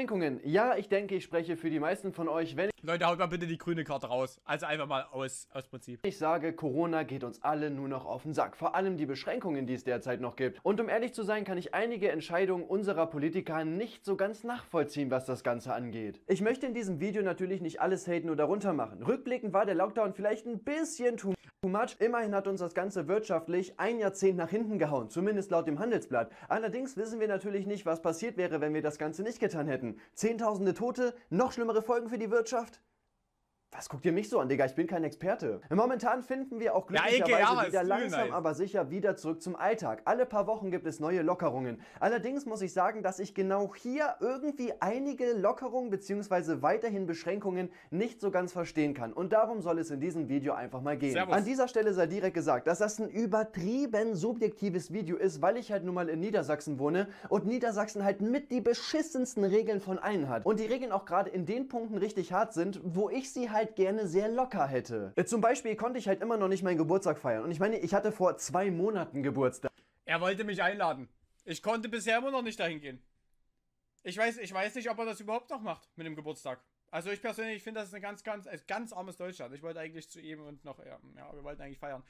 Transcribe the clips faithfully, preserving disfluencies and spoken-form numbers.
Beschränkungen. Ja, ich denke, ich spreche für die meisten von euch, wenn Leute, haut mal bitte die grüne Karte raus. Also einfach mal aus, aus Prinzip. ich sage, Corona geht uns alle nur noch auf den Sack. Vor allem die Beschränkungen, die es derzeit noch gibt. Und um ehrlich zu sein, kann ich einige Entscheidungen unserer Politiker nicht so ganz nachvollziehen, was das Ganze angeht. Ich möchte in diesem Video natürlich nicht alles haten oder runter machen. Rückblickend war der Lockdown vielleicht ein bisschen too much. Immerhin hat uns das Ganze wirtschaftlich ein Jahrzehnt nach hinten gehauen, zumindest laut dem Handelsblatt. Allerdings wissen wir natürlich nicht, was passiert wäre, wenn wir das Ganze nicht getan hätten. Zehntausende Tote, noch schlimmere Folgen für die Wirtschaft? Was guckt ihr mich so an, Digga? Ich bin kein Experte. Momentan finden wir auch glücklicherweise ja, Eke, ja, wieder langsam, nice. aber sicher wieder zurück zum Alltag. Alle paar Wochen gibt es neue Lockerungen. Allerdings muss ich sagen, dass ich genau hier irgendwie einige Lockerungen bzw. weiterhin Beschränkungen nicht so ganz verstehen kann. Und darum soll es in diesem Video einfach mal gehen. Servus. An dieser Stelle sei direkt gesagt, dass das ein übertrieben subjektives Video ist, weil ich halt nun mal in Niedersachsen wohne und Niedersachsen halt mit die beschissensten Regeln von allen hat. Und die Regeln auch gerade in den Punkten richtig hart sind, wo ich sie halt gerne sehr locker hätte. Zum Beispiel konnte ich halt immer noch nicht meinen Geburtstag feiern. Und ich meine, ich hatte vor zwei Monaten Geburtstag. Er wollte mich einladen. Ich konnte bisher immer noch nicht dahin gehen. Ich weiß, ich weiß nicht, ob er das überhaupt noch macht mit dem Geburtstag. Also ich persönlich finde, das ist ein ganz, ganz, ganz armes Deutschland. Ich wollte eigentlich zu ihm und noch, ja, ja, wir wollten eigentlich feiern.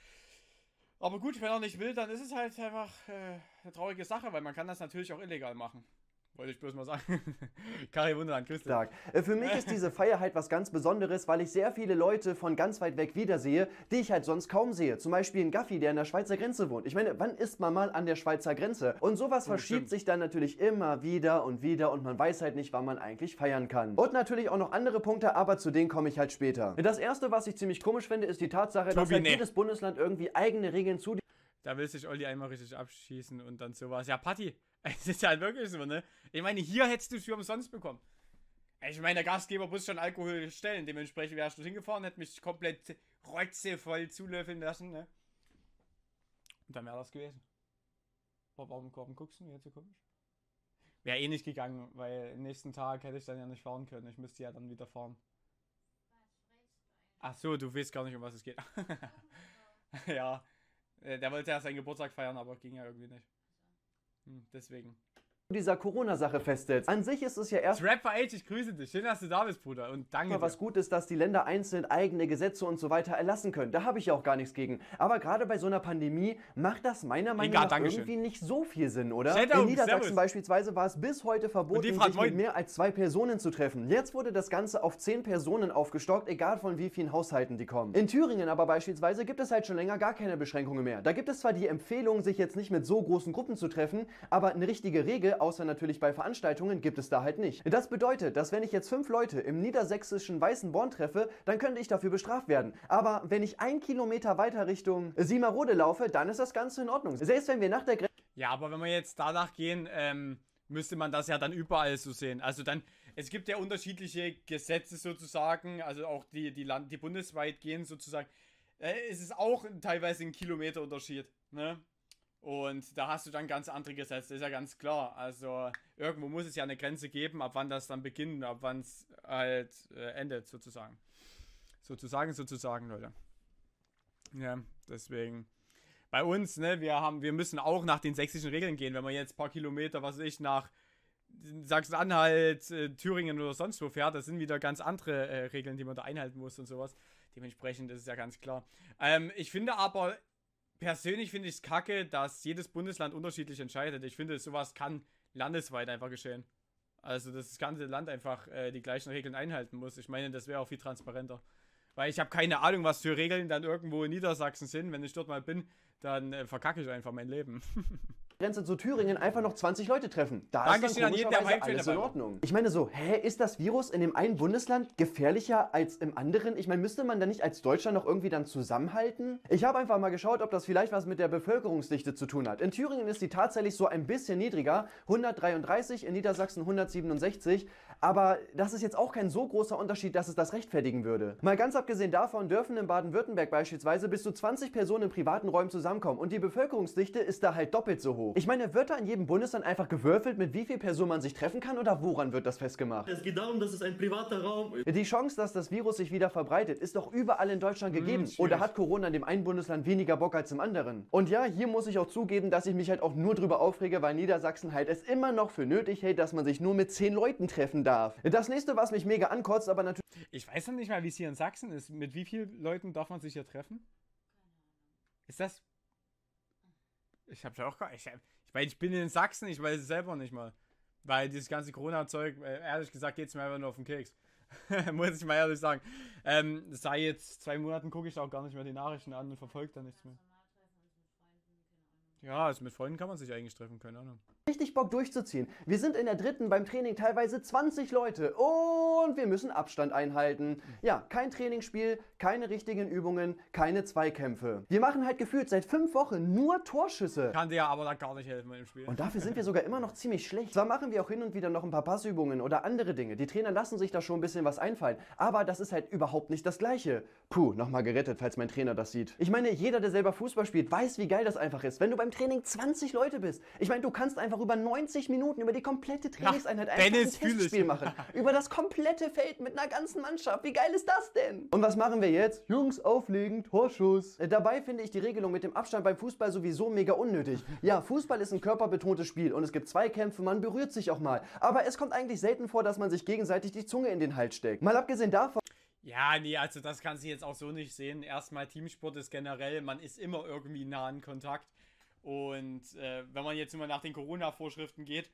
Aber gut, wenn er nicht will, dann ist es halt einfach äh, eine traurige Sache, weil man kann das natürlich auch illegal machen. Wollte ich bloß mal sagen. Kari Wunderland, grüß dich. Für mich ist diese Feier halt was ganz Besonderes, weil ich sehr viele Leute von ganz weit weg wiedersehe, die ich halt sonst kaum sehe. Zum Beispiel ein Gaffi, der an der Schweizer Grenze wohnt. Ich meine, wann ist man mal an der Schweizer Grenze? Und sowas oh, verschiebt stimmt. sich dann natürlich immer wieder und wieder und man weiß halt nicht, wann man eigentlich feiern kann. Und natürlich auch noch andere Punkte, aber zu denen komme ich halt später. Das erste, was ich ziemlich komisch finde, ist die Tatsache, Tobi, dass halt nee. jedes Bundesland irgendwie eigene Regeln zu... Da will sich Olli einmal richtig abschießen und dann sowas. Ja, Patti. Es ist halt wirklich so, ne? Ich meine, hier hättest du es für umsonst bekommen. Ich meine, der Gastgeber muss schon Alkohol stellen. Dementsprechend wärst du hingefahren, hätte mich komplett rotzevoll zulöffeln lassen, ne? Und dann wäre das gewesen. Boah, warum, warum guckst du mir jetzt so komisch? Wäre eh nicht gegangen, weil nächsten Tag hätte ich dann ja nicht fahren können. Ich müsste ja dann wieder fahren. Ach so, du weißt gar nicht, um was es geht. Ja, der wollte ja seinen Geburtstag feiern, aber ging ja irgendwie nicht. Hm, deswegen. dieser Corona-Sache festsetzt. An sich ist es ja erst... Rapper Age, ich grüße dich. Schön, dass du da bist, Bruder. Und danke dir. Was gut ist, dass die Länder einzeln eigene Gesetze und so weiter erlassen können. Da habe ich ja auch gar nichts gegen. Aber gerade bei so einer Pandemie macht das meiner Meinung nach irgendwie nicht so viel Sinn, oder? In Niedersachsen beispielsweise war es bis heute verboten, sich mit mehr als zwei Personen zu treffen. Jetzt wurde das Ganze auf zehn Personen aufgestockt, egal von wie vielen Haushalten die kommen. In Thüringen aber beispielsweise gibt es halt schon länger gar keine Beschränkungen mehr. Da gibt es zwar die Empfehlung, sich jetzt nicht mit so großen Gruppen zu treffen, aber eine richtige Regel, außer natürlich bei Veranstaltungen, gibt es da halt nicht. Das bedeutet, dass wenn ich jetzt fünf Leute im niedersächsischen Weißenborn treffe, dann könnte ich dafür bestraft werden. Aber wenn ich ein Kilometer weiter Richtung Siemerode laufe, dann ist das Ganze in Ordnung. Selbst wenn wir nach der Grenze... Ja, aber wenn wir jetzt danach gehen, ähm, müsste man das ja dann überall so sehen. Also dann, es gibt ja unterschiedliche Gesetze sozusagen, also auch die, die, Land die bundesweit gehen sozusagen. Äh, es ist auch teilweise ein Kilometerunterschied, ne? Und da hast du dann ganz andere Gesetze, ist ja ganz klar. Also irgendwo muss es ja eine Grenze geben, ab wann das dann beginnt, ab wann es halt äh, endet sozusagen. Sozusagen, sozusagen, Leute. Ja, deswegen. Bei uns, ne, wir haben, wir müssen auch nach den sächsischen Regeln gehen, wenn man jetzt ein paar Kilometer, was weiß ich, nach Sachsen-Anhalt, äh, Thüringen oder sonst wo fährt, das sind wieder ganz andere äh, Regeln, die man da einhalten muss und sowas. Dementsprechend, das ist ja ganz klar. Ähm, ich finde aber, persönlich finde ich es kacke, dass jedes Bundesland unterschiedlich entscheidet. Ich finde, sowas kann landesweit einfach geschehen. Also, dass das ganze Land einfach äh, die gleichen Regeln einhalten muss. Ich meine, das wäre auch viel transparenter. Weil ich habe keine Ahnung, was für Regeln dann irgendwo in Niedersachsen sind. Wenn ich dort mal bin, dann äh, verkacke ich einfach mein Leben. Grenze zu Thüringen einfach noch zwanzig Leute treffen. Da Danke ist dann komischerweise alles in Ordnung. Ich meine so, hä, ist das Virus in dem einen Bundesland gefährlicher als im anderen? Ich meine, müsste man da nicht als Deutschland noch irgendwie dann zusammenhalten? Ich habe einfach mal geschaut, ob das vielleicht was mit der Bevölkerungsdichte zu tun hat. In Thüringen ist die tatsächlich so ein bisschen niedriger, hundertdreiunddreißig, in Niedersachsen hundertsiebenundsechzig, aber das ist jetzt auch kein so großer Unterschied, dass es das rechtfertigen würde. Mal ganz abgesehen davon dürfen in Baden-Württemberg beispielsweise bis zu zwanzig Personen in privaten Räumen zusammenkommen und die Bevölkerungsdichte ist da halt doppelt so hoch. hoch. Ich meine, wird da in jedem Bundesland einfach gewürfelt, mit wie viel Personen man sich treffen kann oder woran wird das festgemacht? Es geht darum, dass es ein privater Raum ist. Die Chance, dass das Virus sich wieder verbreitet, ist doch überall in Deutschland gegeben. Hm, oder hat Corona in dem einen Bundesland weniger Bock als im anderen? Und ja, hier muss ich auch zugeben, dass ich mich halt auch nur drüber aufrege, weil Niedersachsen halt es immer noch für nötig hält, dass man sich nur mit zehn Leuten treffen darf. Das nächste, was mich mega ankotzt, aber natürlich... Ich weiß noch nicht mal, wie es hier in Sachsen ist. Mit wie vielen Leuten darf man sich hier treffen? Ist das... Ich hab's auch gar... Ich, ich meine, ich bin in Sachsen, ich weiß es selber nicht mal. Weil dieses ganze Corona-Zeug, ehrlich gesagt, geht's mir einfach nur auf den Keks. Muss ich mal ehrlich sagen. Ähm, seit jetzt zwei Monaten gucke ich auch gar nicht mehr die Nachrichten an und verfolge da nichts mehr. Ja, also mit Freunden kann man sich eigentlich treffen, keine Ahnung. Richtig Bock durchzuziehen. Wir sind in der dritten beim Training teilweise zwanzig Leute und wir müssen Abstand einhalten. Ja, kein Trainingsspiel, keine richtigen Übungen, keine Zweikämpfe. Wir machen halt gefühlt seit fünf Wochen nur Torschüsse. Kann dir ja aber da gar nicht helfen im Spiel. Und dafür sind wir sogar immer noch ziemlich schlecht. Zwar machen wir auch hin und wieder noch ein paar Passübungen oder andere Dinge. Die Trainer lassen sich da schon ein bisschen was einfallen. Aber das ist halt überhaupt nicht das Gleiche. Puh, nochmal gerettet, falls mein Trainer das sieht. Ich meine, jeder, der selber Fußball spielt, weiß, wie geil das einfach ist, wenn du beim Training zwanzig Leute bist. Ich meine, du kannst einfach über neunzig Minuten über die komplette Trainingseinheit ja, einfach Dennis, ein Testspiel machen. Über das komplette Feld mit einer ganzen Mannschaft. Wie geil ist das denn? Und was machen wir jetzt? Jungs, auflegen, Torschuss. Äh, dabei finde ich die Regelung mit dem Abstand beim Fußball sowieso mega unnötig. Ja, Fußball ist ein körperbetontes Spiel und es gibt Zweikämpfe, man berührt sich auch mal. Aber es kommt eigentlich selten vor, dass man sich gegenseitig die Zunge in den Hals steckt. Mal abgesehen davon... Ja, nee, also das kannst du jetzt auch so nicht sehen. Erstmal, Teamsport ist generell, man ist immer irgendwie nah in Kontakt. Und äh, wenn man jetzt immer nach den Corona-Vorschriften geht,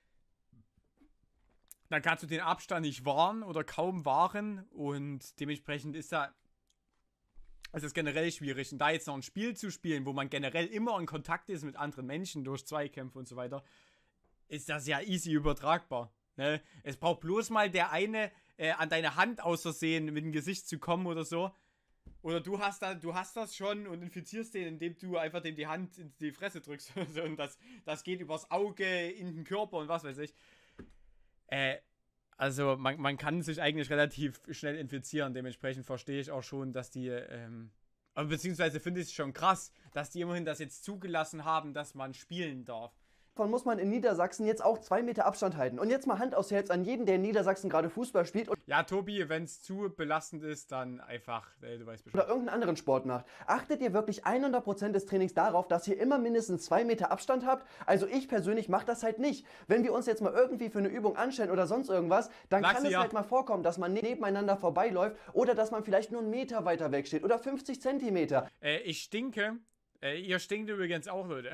dann kannst du den Abstand nicht wahren oder kaum wahren. Und dementsprechend ist da, es ist generell schwierig. Und da jetzt noch ein Spiel zu spielen, wo man generell immer in Kontakt ist mit anderen Menschen durch Zweikämpfe und so weiter, ist das ja easy übertragbar. Ne? Es braucht bloß mal der eine äh, an deine Hand aus Versehen mit dem Gesicht zu kommen oder so. Oder du hast, da, du hast das schon und infizierst den, indem du einfach dem die Hand in die Fresse drückst. Und das, das geht übers Auge, in den Körper und was weiß ich. Äh, also man, man kann sich eigentlich relativ schnell infizieren. Dementsprechend verstehe ich auch schon, dass die, ähm, beziehungsweise finde ich es schon krass, dass die immerhin das jetzt zugelassen haben, dass man spielen darf. Muss man in Niedersachsen jetzt auch zwei Meter Abstand halten. Und jetzt mal Hand aufs Herz an jeden, der in Niedersachsen gerade Fußball spielt. Und ja, Tobi, wenn es zu belastend ist, dann einfach, äh, du weißt Bescheid. Oder irgendeinen anderen Sport macht. Achtet ihr wirklich hundert Prozent des Trainings darauf, dass ihr immer mindestens zwei Meter Abstand habt? Also ich persönlich mache das halt nicht. Wenn wir uns jetzt mal irgendwie für eine Übung anstellen oder sonst irgendwas, dann Lachs, kann es ja. halt mal vorkommen, dass man nebeneinander vorbeiläuft oder dass man vielleicht nur einen Meter weiter weg steht oder fünfzig Zentimeter. Äh, ich stinke. Äh, ihr stinkt übrigens auch, Leute.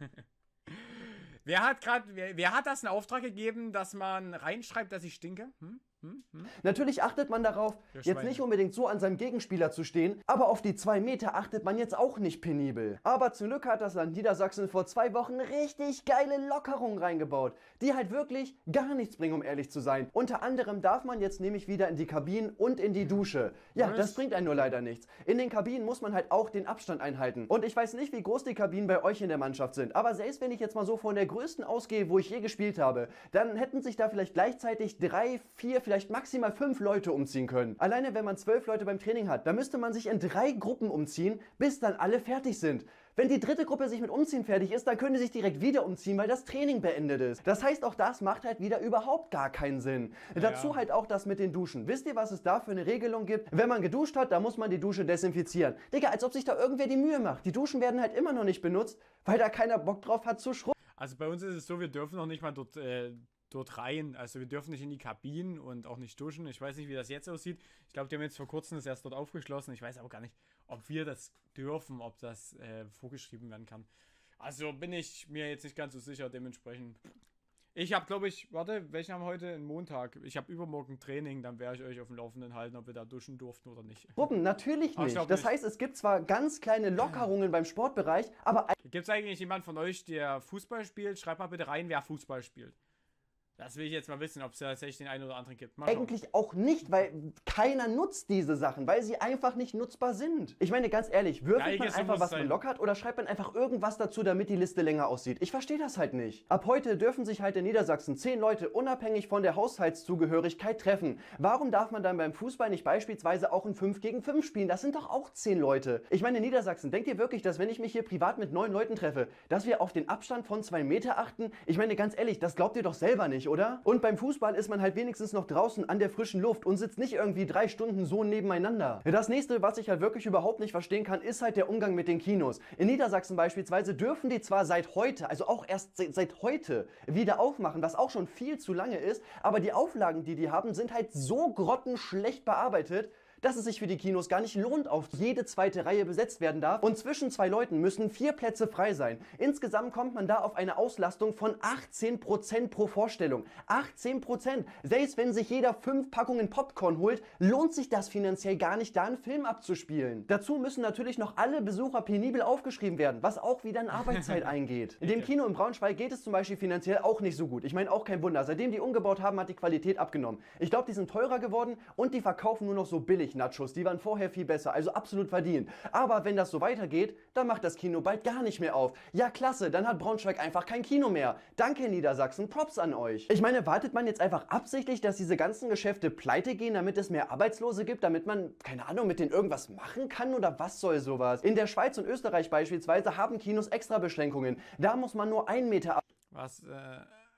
Wer hat gerade, wer, wer hat das in Auftrag gegeben, dass man reinschreibt, dass ich stinke? Hm? Hm? Hm? Natürlich achtet man darauf, jetzt nicht unbedingt so an seinem Gegenspieler zu stehen, aber auf die zwei Meter achtet man jetzt auch nicht penibel. Aber zum Glück hat das Land Niedersachsen vor zwei Wochen richtig geile Lockerungen reingebaut, die halt wirklich gar nichts bringen, um ehrlich zu sein. Unter anderem darf man jetzt nämlich wieder in die Kabinen und in die Dusche. Ja, Was? Das bringt einen nur leider nichts. In den Kabinen muss man halt auch den Abstand einhalten. Und ich weiß nicht, wie groß die Kabinen bei euch in der Mannschaft sind, aber selbst wenn ich jetzt mal so von der größten ausgehe, wo ich je gespielt habe, dann hätten sich da vielleicht gleichzeitig drei, vier, vielleicht maximal fünf Leute umziehen können. Alleine wenn man zwölf Leute beim Training hat, dann müsste man sich in drei Gruppen umziehen, bis dann alle fertig sind. Wenn die dritte Gruppe sich mit Umziehen fertig ist, dann können die sich direkt wieder umziehen, weil das Training beendet ist. Das heißt, auch das macht halt wieder überhaupt gar keinen Sinn. Ja. Dazu halt auch das mit den Duschen. Wisst ihr, was es da für eine Regelung gibt? Wenn man geduscht hat, dann muss man die Dusche desinfizieren. Digga, als ob sich da irgendwer die Mühe macht. Die Duschen werden halt immer noch nicht benutzt, weil da keiner Bock drauf hat zu schrubben. Also bei uns ist es so, wir dürfen noch nicht mal dort... Äh dort rein. Also wir dürfen nicht in die Kabinen und auch nicht duschen. Ich weiß nicht, wie das jetzt aussieht. Ich glaube, die haben jetzt vor kurzem das erst dort aufgeschlossen. Ich weiß aber gar nicht, ob wir das dürfen, ob das äh, vorgeschrieben werden kann. Also bin ich mir jetzt nicht ganz so sicher, dementsprechend. Ich habe, glaube ich, warte, welchen haben wir heute? Einen Montag. Ich habe übermorgen Training, dann werde ich euch auf dem Laufenden halten, ob wir da duschen durften oder nicht. Gruppen, natürlich nicht. Das nicht. heißt, es gibt zwar ganz kleine Lockerungen beim Sportbereich, aber... Gibt es eigentlich jemand von euch, der Fußball spielt? Schreibt mal bitte rein, wer Fußball spielt. Das will ich jetzt mal wissen, ob es tatsächlich den einen oder anderen gibt. Mal Eigentlich schauen. Auch nicht, weil keiner nutzt diese Sachen, weil sie einfach nicht nutzbar sind. Ich meine, ganz ehrlich, würfelt man einfach, was man lockert, oder schreibt man einfach irgendwas dazu, damit die Liste länger aussieht? Ich verstehe das halt nicht. Ab heute dürfen sich halt in Niedersachsen zehn Leute unabhängig von der Haushaltszugehörigkeit treffen. Warum darf man dann beim Fußball nicht beispielsweise auch ein fünf gegen fünf spielen? Das sind doch auch zehn Leute. Ich meine, in Niedersachsen, denkt ihr wirklich, dass wenn ich mich hier privat mit neun Leuten treffe, dass wir auf den Abstand von zwei Meter achten? Ich meine, ganz ehrlich, das glaubt ihr doch selber nicht, oder? Und beim Fußball ist man halt wenigstens noch draußen an der frischen Luft und sitzt nicht irgendwie drei Stunden so nebeneinander. Das nächste, was ich halt wirklich überhaupt nicht verstehen kann, ist halt der Umgang mit den Kinos. In Niedersachsen beispielsweise dürfen die zwar seit heute, also auch erst seit, seit heute, wieder aufmachen, was auch schon viel zu lange ist, aber die Auflagen, die die haben, sind halt so grottenschlecht bearbeitet, dass es sich für die Kinos gar nicht lohnt, auf jede zweite Reihe besetzt werden darf. Und zwischen zwei Leuten müssen vier Plätze frei sein. Insgesamt kommt man da auf eine Auslastung von achtzehn Prozent pro Vorstellung. achtzehn Prozent! Selbst wenn sich jeder fünf Packungen Popcorn holt, lohnt sich das finanziell gar nicht, da einen Film abzuspielen. Dazu müssen natürlich noch alle Besucher penibel aufgeschrieben werden, was auch wieder in Arbeitszeit eingeht. In dem Kino in Braunschweig geht es zum Beispiel finanziell auch nicht so gut. Ich meine, auch kein Wunder. Seitdem die umgebaut haben, hat die Qualität abgenommen. Ich glaube, die sind teurer geworden und die verkaufen nur noch so billig Nachos, die waren vorher viel besser, also absolut verdient. Aber wenn das so weitergeht, dann macht das Kino bald gar nicht mehr auf. Ja klasse, dann hat Braunschweig einfach kein Kino mehr. Danke Niedersachsen, Props an euch. Ich meine, wartet man jetzt einfach absichtlich, dass diese ganzen Geschäfte pleite gehen, damit es mehr Arbeitslose gibt, damit man, keine Ahnung, mit denen irgendwas machen kann, oder was soll sowas? In der Schweiz und Österreich beispielsweise haben Kinos extra Beschränkungen. Da muss man nur einen Meter ab Was, äh...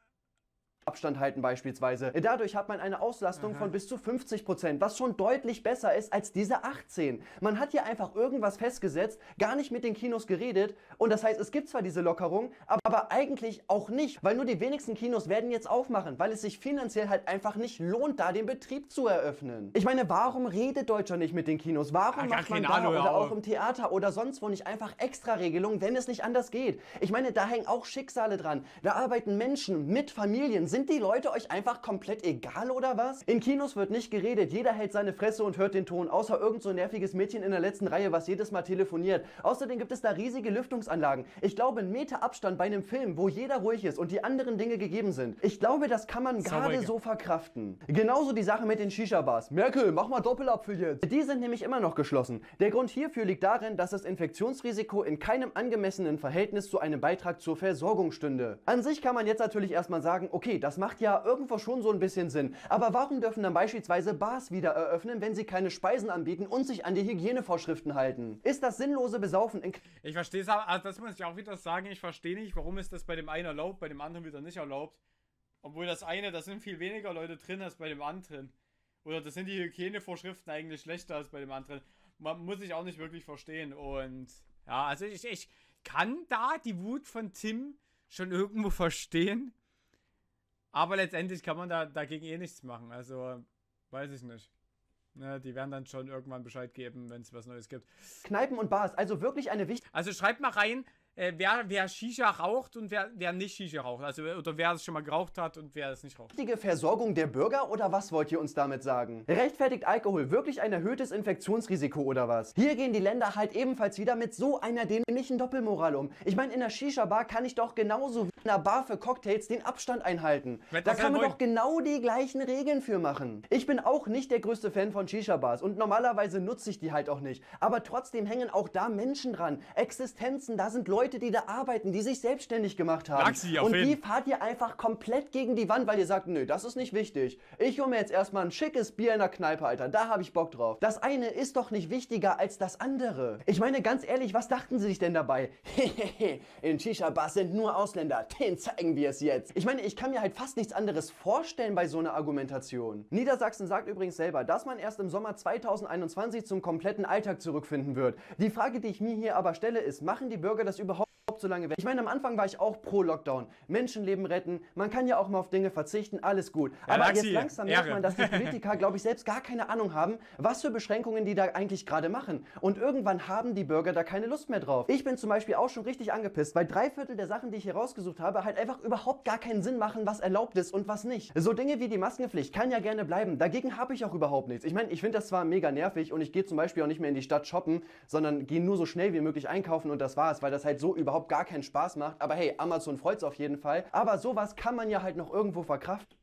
Abstand halten beispielsweise. Dadurch hat man eine Auslastung Aha. von bis zu fünfzig Prozent, was schon deutlich besser ist als diese achtzehn. Man hat hier einfach irgendwas festgesetzt, gar nicht mit den Kinos geredet, und das heißt, es gibt zwar diese Lockerung, aber eigentlich auch nicht, weil nur die wenigsten Kinos werden jetzt aufmachen, weil es sich finanziell halt einfach nicht lohnt, da den Betrieb zu eröffnen. Ich meine, warum redet Deutschland nicht mit den Kinos? Warum ja, macht man da Ahnung, oder auch im Theater oder sonst wo nicht einfach Extra-Regelungen, wenn es nicht anders geht? Ich meine, da hängen auch Schicksale dran. Da arbeiten Menschen mit Familien. Sind die Leute euch einfach komplett egal oder was? In Kinos wird nicht geredet, jeder hält seine Fresse und hört den Ton, außer irgend so ein nerviges Mädchen in der letzten Reihe, was jedes Mal telefoniert. Außerdem gibt es da riesige Lüftungsanlagen. Ich glaube, ein Meter Abstand bei einem Film, wo jeder ruhig ist und die anderen Dinge gegeben sind. Ich glaube, das kann man gerade so verkraften. Genauso die Sache mit den Shisha-Bars. Merkel, mach mal Doppelapfel jetzt. Die sind nämlich immer noch geschlossen. Der Grund hierfür liegt darin, dass das Infektionsrisiko in keinem angemessenen Verhältnis zu einem Beitrag zur Versorgung stünde. An sich kann man jetzt natürlich erstmal sagen, okay, das macht ja irgendwo schon so ein bisschen Sinn. Aber warum dürfen dann beispielsweise Bars wieder eröffnen, wenn sie keine Speisen anbieten und sich an die Hygienevorschriften halten? Ist das sinnlose Besaufen in... Ich verstehe es, also das muss ich auch wieder sagen, ich verstehe nicht, warum ist das bei dem einen erlaubt, bei dem anderen wieder nicht erlaubt. Obwohl das eine, da sind viel weniger Leute drin als bei dem anderen. Oder das sind die Hygienevorschriften eigentlich schlechter als bei dem anderen. Man muss ich auch nicht wirklich verstehen. Und ja, also ich, ich kann da die Wut von Tim schon irgendwo verstehen. Aber letztendlich kann man da dagegen eh nichts machen. Also, weiß ich nicht. Ja, die werden dann schon irgendwann Bescheid geben, wenn es was Neues gibt. Kneipen und Bars, also wirklich eine wichtige... Also schreibt mal rein, äh, wer, wer Shisha raucht und wer, wer nicht Shisha raucht. Also, oder wer es schon mal geraucht hat und wer es nicht raucht. Richtige Versorgung der Bürger, oder was wollt ihr uns damit sagen? Rechtfertigt Alkohol wirklich ein erhöhtes Infektionsrisiko oder was? Hier gehen die Länder halt ebenfalls wieder mit so einer dämlichen Doppelmoral um. Ich meine, in der Shisha-Bar kann ich doch genauso wie in einer Bar für Cocktails den Abstand einhalten. Da kann man doch genau die gleichen Regeln für machen. Ich bin auch nicht der größte Fan von Shisha-Bars und normalerweise nutze ich die halt auch nicht. Aber trotzdem hängen auch da Menschen dran. Existenzen, da sind Leute, die da arbeiten, die sich selbstständig gemacht haben. Maxi, auf und jeden. die fahrt ihr einfach komplett gegen die Wand, weil ihr sagt, nö, das ist nicht wichtig. Ich hole mir jetzt erstmal ein schickes Bier in der Kneipe, Alter. Da habe ich Bock drauf. Das eine ist doch nicht wichtiger als das andere. Ich meine, ganz ehrlich, was dachten sie sich denn dabei? Hehehe, in Shisha-Bars sind nur Ausländer. Den zeigen wir es jetzt. Ich meine, ich kann mir halt fast nichts anderes vorstellen bei so einer Argumentation. Niedersachsen sagt übrigens selber, dass man erst im Sommer zweitausendeinundzwanzig zum kompletten Alltag zurückfinden wird. Die Frage, die ich mir hier aber stelle, ist, machen die Bürger das überhaupt so lange weg? Ich meine, am Anfang war ich auch pro Lockdown. Menschenleben retten, man kann ja auch mal auf Dinge verzichten, alles gut. Ja, aber Maxi, jetzt langsam merkt man, dass die Politiker, glaube ich, selbst gar keine Ahnung haben, was für Beschränkungen die da eigentlich gerade machen. Und irgendwann haben die Bürger da keine Lust mehr drauf. Ich bin zum Beispiel auch schon richtig angepisst, weil drei Viertel der Sachen, die ich hier rausgesucht habe, halt einfach überhaupt gar keinen Sinn machen, was erlaubt ist und was nicht. So Dinge wie die Maskenpflicht kann ja gerne bleiben. Dagegen habe ich auch überhaupt nichts. Ich meine, ich finde das zwar mega nervig und ich gehe zum Beispiel auch nicht mehr in die Stadt shoppen, sondern gehe nur so schnell wie möglich einkaufen und das war's, weil das halt so überhaupt überhaupt gar keinen Spaß macht. Aber hey, Amazon freut's auf jeden Fall. Aber sowas kann man ja halt noch irgendwo verkraften.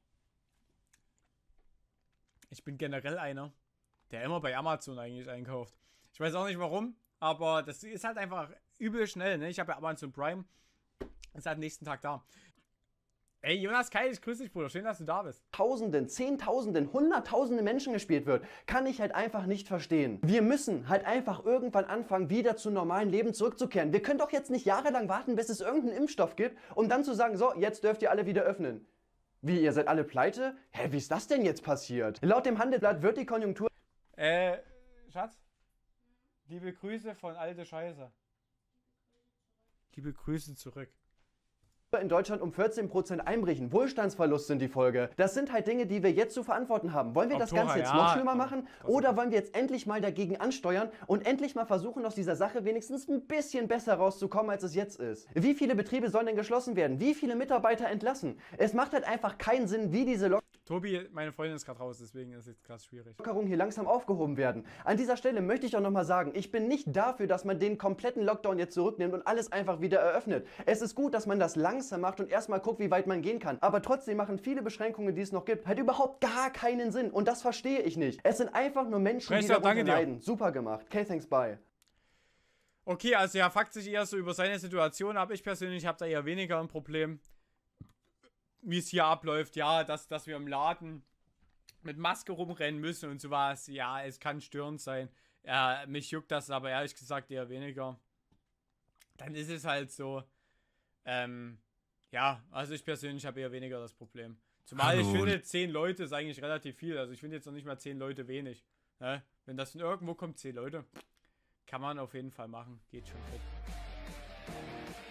Ich bin generell einer, der immer bei Amazon eigentlich einkauft. Ich weiß auch nicht warum, aber das ist halt einfach übel schnell, ne? Ich habe ja Amazon Prime, ist halt am nächsten Tag da. Ey, Jonas Keil, ich grüße dich, Bruder. Schön, dass du da bist. Tausenden, Zehntausenden, Hunderttausende Menschen gespielt wird, kann ich halt einfach nicht verstehen. Wir müssen halt einfach irgendwann anfangen, wieder zu normalen Leben zurückzukehren. Wir können doch jetzt nicht jahrelang warten, bis es irgendeinen Impfstoff gibt, um dann zu sagen, so, jetzt dürft ihr alle wieder öffnen. Wie, ihr seid alle pleite? Hä, wie ist das denn jetzt passiert? Laut dem Handelsblatt wird die Konjunktur... Äh, Schatz? Liebe Grüße von alte Scheiße. Liebe Grüße zurück. In Deutschland um vierzehn Prozent einbrechen. Wohlstandsverlust sind die Folge. Das sind halt Dinge, die wir jetzt zu verantworten haben. Wollen wir das Ganze jetzt noch schlimmer machen? Oder wollen wir jetzt endlich mal dagegen ansteuern und endlich mal versuchen, aus dieser Sache wenigstens ein bisschen besser rauszukommen, als es jetzt ist? Wie viele Betriebe sollen denn geschlossen werden? Wie viele Mitarbeiter entlassen? Es macht halt einfach keinen Sinn, wie diese Lock Tobi, meine Freundin ist gerade raus, deswegen ist es jetzt krass schwierig. Lockerungen hier langsam aufgehoben werden. An dieser Stelle möchte ich auch nochmal sagen, ich bin nicht dafür, dass man den kompletten Lockdown jetzt zurücknimmt und alles einfach wieder eröffnet. Es ist gut, dass man das langsam macht und erstmal guckt, wie weit man gehen kann. Aber trotzdem machen viele Beschränkungen, die es noch gibt, halt überhaupt gar keinen Sinn. Und das verstehe ich nicht. Es sind einfach nur Menschen, die darunter leiden. Super gemacht. Okay, thanks, bye. Okay, also er fuckt sich eher so über seine Situation ab. Ich persönlich habe da eher weniger ein Problem. Wie es hier abläuft, ja, dass, dass wir im Laden mit Maske rumrennen müssen und sowas, ja, es kann störend sein. Ja, mich juckt das aber ehrlich gesagt eher weniger. Dann ist es halt so, ähm, ja, also ich persönlich habe eher weniger das Problem. Zumal Hallo. Ich finde, zehn Leute ist eigentlich relativ viel, also ich finde jetzt noch nicht mal zehn Leute wenig. Ne? Wenn das von irgendwo kommt, zehn Leute, kann man auf jeden Fall machen, geht schon fit.